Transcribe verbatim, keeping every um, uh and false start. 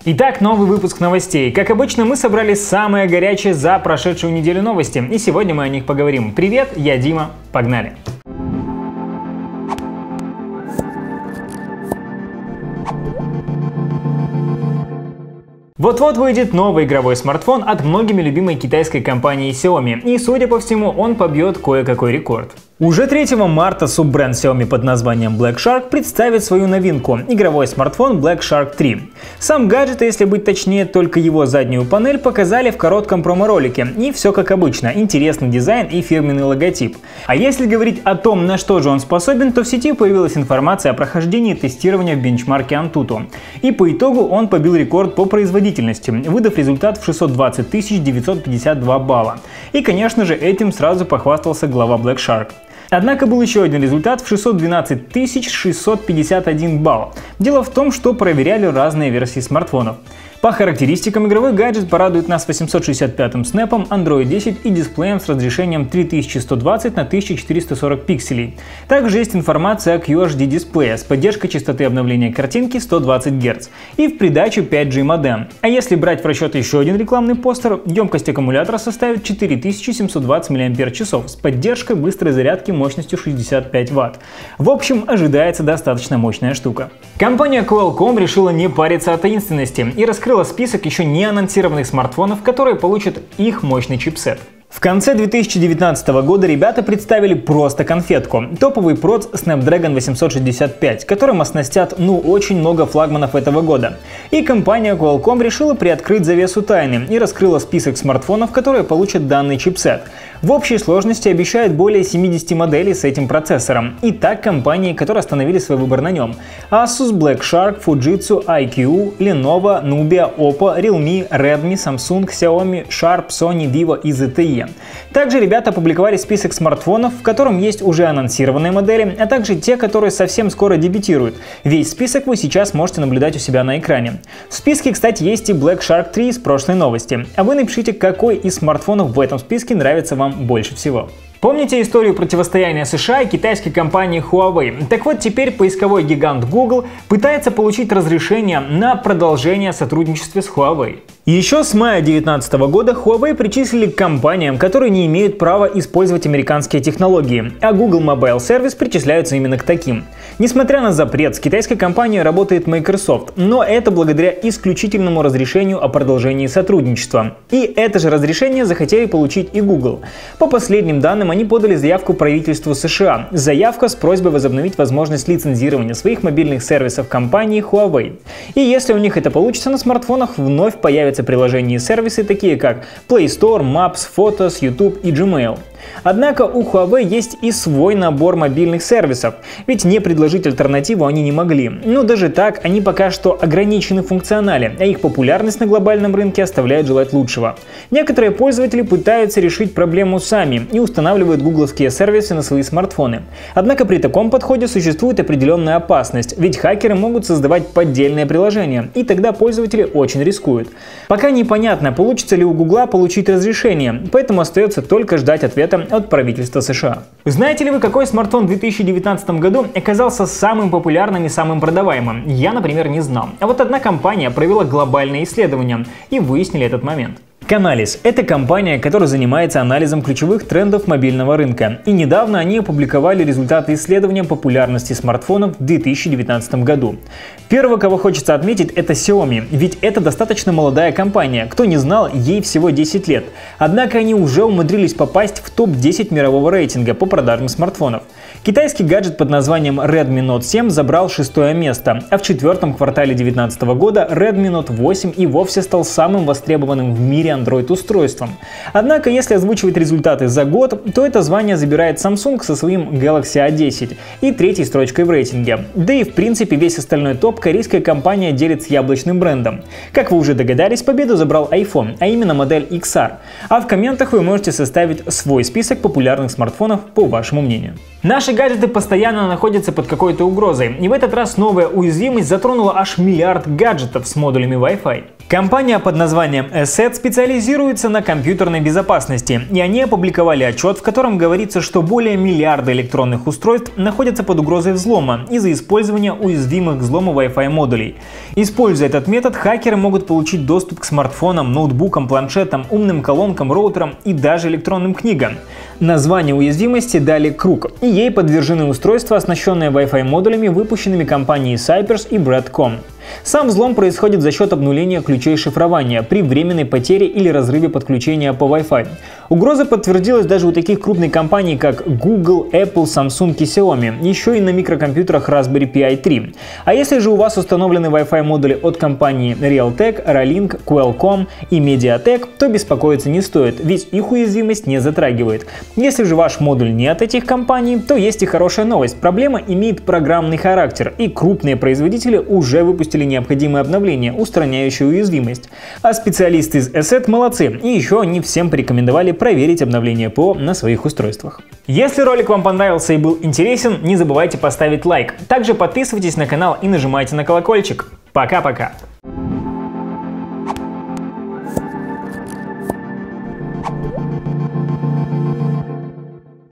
Итак, новый выпуск новостей. Как обычно, мы собрали самые горячие за прошедшую неделю новости, и сегодня мы о них поговорим. Привет, я Дима, погнали! Вот-вот выйдет новый игровой смартфон от многими любимой китайской компании Xiaomi, и, судя по всему, он побьет кое-какой рекорд. Уже третьего марта суббренд Xiaomi под названием Black Shark представит свою новинку – игровой смартфон Black Shark три. Сам гаджет, если быть точнее, только его заднюю панель показали в коротком промо-ролике, и все как обычно – интересный дизайн и фирменный логотип. А если говорить о том, на что же он способен, то в сети появилась информация о прохождении тестирования в бенчмарке Antutu. И по итогу он побил рекорд по производительности, выдав результат в шестьсот двадцать тысяч девятьсот пятьдесят два балла. И, конечно же, этим сразу похвастался глава Black Shark. Однако был еще один результат в шестьсот двенадцать тысяч шестьсот пятьдесят один балл. Дело в том, что проверяли разные версии смартфонов. По характеристикам игровой гаджет порадует нас восемьсот шестьдесят пятым снэпом, Android десять и дисплеем с разрешением три тысячи сто двадцать на тысяча четыреста сорок пикселей. Также есть информация о кью эйч ди дисплее с поддержкой частоты обновления картинки сто двадцать герц и в придачу пять джи модем. А если брать в расчет еще один рекламный постер, емкость аккумулятора составит четыре тысячи семьсот двадцать мАч с поддержкой быстрой зарядки мощностью шестьдесят пять ватт. В общем, ожидается достаточно мощная штука. Компания Qualcomm решила не париться о таинственности и раскрыла список еще не анонсированных смартфонов, которые получат их мощный чипсет. В конце две тысячи девятнадцатого года ребята представили просто конфетку – топовый проц Snapdragon восемьсот шестьдесят пять, которым оснастят ну очень много флагманов этого года. И компания Qualcomm решила приоткрыть завесу тайны и раскрыла список смартфонов, которые получат данный чипсет. В общей сложности обещают более семидесяти моделей с этим процессором. И так компании, которые остановили свой выбор на нем: Asus, Black Shark, Fujitsu, ай кью, Lenovo, Nubia, Oppo, Realme, Redmi, Samsung, Xiaomi, Sharp, Sony, Vivo и зет ти и. Также ребята опубликовали список смартфонов, в котором есть уже анонсированные модели, а также те, которые совсем скоро дебютируют. Весь список вы сейчас можете наблюдать у себя на экране. В списке, кстати, есть и Black Shark три из прошлой новости. А вы напишите, какой из смартфонов в этом списке нравится вам больше всего. Помните историю противостояния США и китайской компании Huawei? Так вот, теперь поисковой гигант Google пытается получить разрешение на продолжение сотрудничества с Huawei. Еще с мая две тысячи девятнадцатого года Huawei причислили к компаниям, которые не имеют права использовать американские технологии, а Google Mobile Service причисляются именно к таким. Несмотря на запрет, с китайской компанией работает Microsoft, но это благодаря исключительному разрешению о продолжении сотрудничества. И это же разрешение захотели получить и Google. По последним данным, они подали заявку правительству США. Заявка с просьбой возобновить возможность лицензирования своих мобильных сервисов компании Huawei. И если у них это получится, на смартфонах вновь появятся приложения и сервисы, такие как Play Store, Maps, Photos, YouTube и Gmail. Однако у Huawei есть и свой набор мобильных сервисов, ведь не предложить альтернативу они не могли. Но даже так они пока что ограничены в функционале, а их популярность на глобальном рынке оставляет желать лучшего. Некоторые пользователи пытаются решить проблему сами и устанавливают гугловские сервисы на свои смартфоны. Однако при таком подходе существует определенная опасность, ведь хакеры могут создавать поддельные приложения, и тогда пользователи очень рискуют. Пока непонятно, получится ли у Гугла получить разрешение, поэтому остается только ждать ответа от правительства США. Знаете ли вы, какой смартфон в две тысячи девятнадцатом году оказался самым популярным и самым продаваемым? Я, например, не знал. А вот одна компания провела глобальное исследование и выяснили этот момент. Canalys – это компания, которая занимается анализом ключевых трендов мобильного рынка. И недавно они опубликовали результаты исследования популярности смартфонов в две тысячи девятнадцатом году. Первого, кого хочется отметить, это Xiaomi, ведь это достаточно молодая компания. Кто не знал, ей всего десять лет. Однако они уже умудрились попасть в топ десять мирового рейтинга по продажам смартфонов. Китайский гаджет под названием Redmi Note семь забрал шестое место, а в четвертом квартале две тысячи девятнадцатого года Redmi Note восемь и вовсе стал самым востребованным в мире Android-устройством. Однако, если озвучивать результаты за год, то это звание забирает Samsung со своим Galaxy а десять и третьей строчкой в рейтинге. Да и в принципе весь остальной топ корейская компания делит с яблочным брендом. Как вы уже догадались, победу забрал iPhone, а именно модель икс ар. А в комментах вы можете составить свой список популярных смартфонов по вашему мнению. Наши гаджеты постоянно находятся под какой-то угрозой, и в этот раз новая уязвимость затронула аж миллиард гаджетов с модулями Wi-Fi. Компания под названием Asset специализируется на компьютерной безопасности, и они опубликовали отчет, в котором говорится, что более миллиарда электронных устройств находятся под угрозой взлома из-за использования уязвимых к взлому Wi-Fi модулей. Используя этот метод, хакеры могут получить доступ к смартфонам, ноутбукам, планшетам, умным колонкам, роутерам и даже электронным книгам. Название уязвимости дали Круг, и ей подвержены устройства, оснащенные Wi-Fi модулями, выпущенными компанией Cypress и Broadcom. Сам взлом происходит за счет обнуления ключей шифрования при временной потере или разрыве подключения по Wi-Fi. Угроза подтвердилась даже у таких крупных компаний, как Google, Apple, Samsung и Xiaomi, еще и на микрокомпьютерах Raspberry Pi три. А если же у вас установлены Wi-Fi модули от компаний Realtek, Ralink, Qualcomm и Mediatek, то беспокоиться не стоит, ведь их уязвимость не затрагивает. Если же ваш модуль не от этих компаний, то есть и хорошая новость. Проблема имеет программный характер, и крупные производители уже выпустили необходимое обновление, устраняющее уязвимость. А специалисты из Asset молодцы, и еще они всем порекомендовали проверить обновление ПО на своих устройствах. Если ролик вам понравился и был интересен, не забывайте поставить лайк. Также подписывайтесь на канал и нажимайте на колокольчик. Пока-пока!